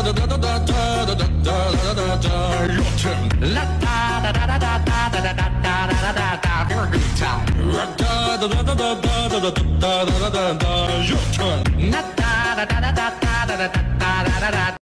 Your turn. La da da da da da da da da da da da da. Very good time. Your turn. La da da da da da da da da da da da.